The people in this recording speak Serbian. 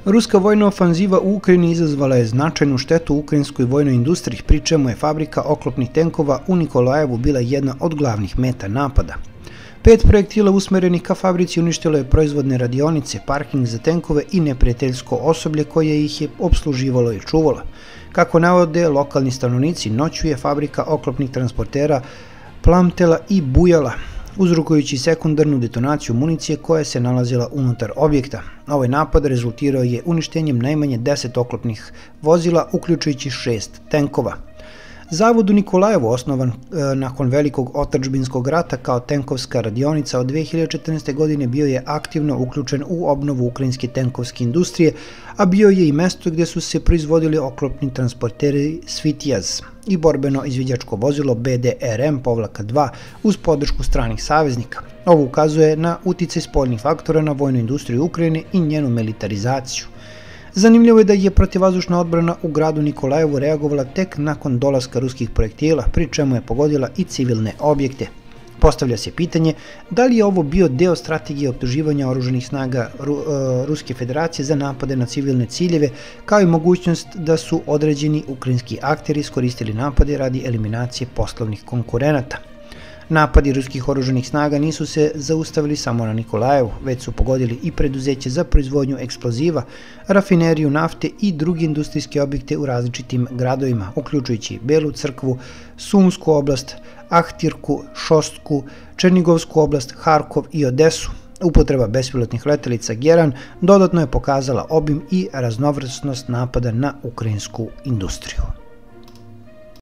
Ruska vojna ofanziva u Ukrajini izazvala je značajnu štetu u ukrajinskoj vojnoj industriji, pri čemu je fabrika oklopnih tenkova u Nikolajevu bila jedna od glavnih meta napada. 5 projektila usmerenih ka fabrici uništilo je proizvodne radionice, parking za tenkove i neprijateljsko osoblje koje ih je opsluživalo i čuvalo. Kako navode lokalni stanovnici, noću je fabrika oklopnih transportera plamtela i bujala, uzrokujući sekundarnu detonaciju municije koja se nalazila unutar objekta. Ovaj napad rezultirao je uništenjem najmanje 10 oklopnih vozila, uključujući 6 tenkova. Zavod u Nikolajevu, osnovan nakon velikog otadžbinskog rata kao tenkovska radionica od 2014. godine, bio je aktivno uključen u obnovu ukrajinske tenkovske industrije, a bio je i mesto gdje su se proizvodili oklopni transporteri Svitjaz i borbeno izviđačko vozilo BDRM-2 uz podršku stranih saveznika. Ovo ukazuje na uticaj spoljnih faktora na vojnu industriju Ukrajine i njenu militarizaciju. Zanimljivo je da je protivvazdušna odbrana u gradu Nikolajevu reagovala tek nakon dolaska ruskih projektila, pri čemu je pogodila i civilne objekte. Postavlja se pitanje da li je ovo bio deo strategije optuživanja oružanih snaga Ruske federacije za napade na civilne ciljeve, kao i mogućnost da su određeni ukrajinski akteri iskoristili napade radi eliminacije poslovnih konkurenata. Napadi ruskih oružanih snaga nisu se zaustavili samo na Nikolajevu, već su pogodili i preduzeće za proizvodnju eksploziva, rafineriju nafte i druge industrijske objekte u različitim gradovima, uključujući Belu Crkvu, Sumsku oblast, Ahtirku, Šostku, Černigovsku oblast, Harkov i Odesu. Upotreba bespilotnih letelica Geran dodatno je pokazala obim i raznovrsnost napada na ukrajinsku industriju.